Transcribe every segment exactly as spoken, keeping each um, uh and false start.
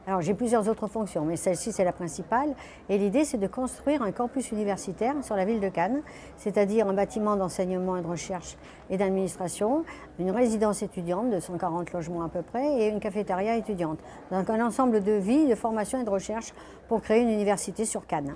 Alors j'ai plusieurs autres fonctions, mais celle-ci c'est la principale. Et l'idée c'est de construire un campus universitaire sur la ville de Cannes, c'est-à-dire un bâtiment d'enseignement et de recherche et d'administration, une résidence étudiante de cent quarante logements à peu près et une cafétéria étudiante. Donc un ensemble de vie, de formation et de recherche pour créer une université sur Cannes.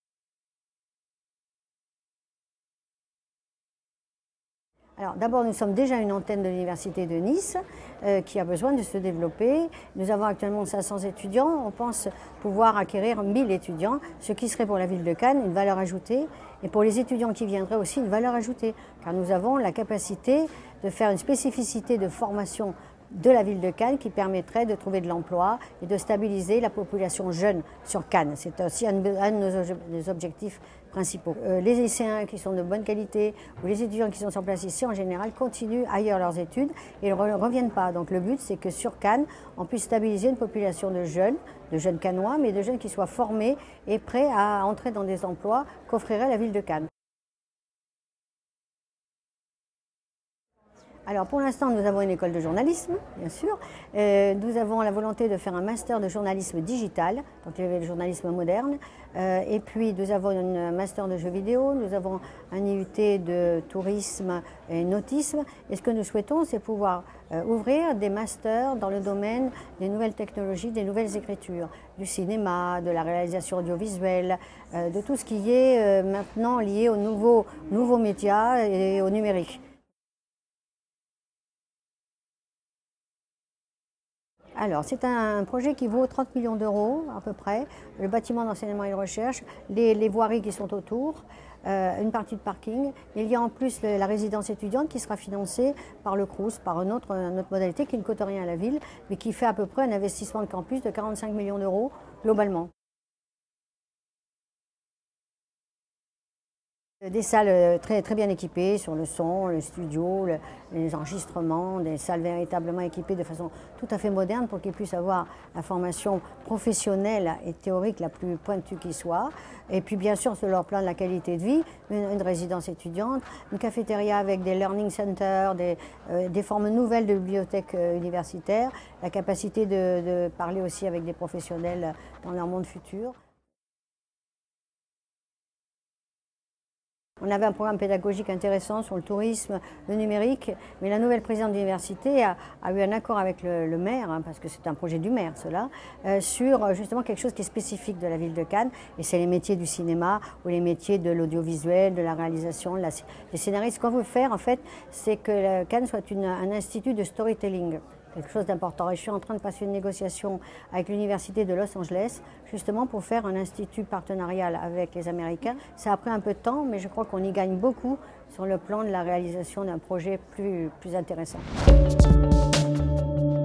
Alors d'abord, nous sommes déjà une antenne de l'Université de Nice euh, qui a besoin de se développer. Nous avons actuellement cinq cents étudiants. On pense pouvoir acquérir mille étudiants, ce qui serait pour la ville de Cannes une valeur ajoutée et pour les étudiants qui viendraient aussi une valeur ajoutée, car nous avons la capacité de faire une spécificité de formation de la ville de Cannes qui permettrait de trouver de l'emploi et de stabiliser la population jeune sur Cannes. C'est aussi un de nos objectifs principaux. Euh, les lycéens qui sont de bonne qualité ou les étudiants qui sont sur place ici en général continuent ailleurs leurs études et ne reviennent pas. Donc le but c'est que sur Cannes on puisse stabiliser une population de jeunes, de jeunes cannois, mais de jeunes qui soient formés et prêts à entrer dans des emplois qu'offrirait la ville de Cannes. Alors pour l'instant, nous avons une école de journalisme, bien sûr. Euh, nous avons la volonté de faire un master de journalisme digital, donc le journalisme moderne. Euh, et puis nous avons un master de jeux vidéo, nous avons un I U T de tourisme et nautisme. Et ce que nous souhaitons, c'est pouvoir euh, ouvrir des masters dans le domaine des nouvelles technologies, des nouvelles écritures, du cinéma, de la réalisation audiovisuelle, euh, de tout ce qui est euh, maintenant lié aux nouveaux, nouveaux médias et au numérique. Alors, c'est un projet qui vaut trente millions d'euros à peu près, le bâtiment d'enseignement et de recherche, les, les voiries qui sont autour, euh, une partie de parking. Il y a en plus le, la résidence étudiante qui sera financée par le Crous, par une autre, une autre modalité qui ne coûte rien à la ville, mais qui fait à peu près un investissement de campus de quarante-cinq millions d'euros globalement. Des salles très, très bien équipées sur le son, le studio, le, les enregistrements, des salles véritablement équipées de façon tout à fait moderne pour qu'ils puissent avoir la formation professionnelle et théorique la plus pointue qui soit. Et puis bien sûr sur leur plan de la qualité de vie, une, une résidence étudiante, une cafétéria avec des learning centers, des, euh, des formes nouvelles de bibliothèques euh, universitaires, la capacité de, de parler aussi avec des professionnels dans leur monde futur. On avait un programme pédagogique intéressant sur le tourisme, le numérique, mais la nouvelle présidente de l'université a, a eu un accord avec le, le maire, hein, parce que c'est un projet du maire cela, euh, sur justement quelque chose qui est spécifique de la ville de Cannes, et c'est les métiers du cinéma ou les métiers de l'audiovisuel, de la réalisation, de la, des scénaristes. Ce qu'on veut faire en fait, c'est que Cannes soit une, un institut de storytelling. Quelque chose d'important. Et je suis en train de passer une négociation avec l'Université de Los Angeles, justement pour faire un institut partenarial avec les Américains. Ça a pris un peu de temps, mais je crois qu'on y gagne beaucoup sur le plan de la réalisation d'un projet plus, plus intéressant.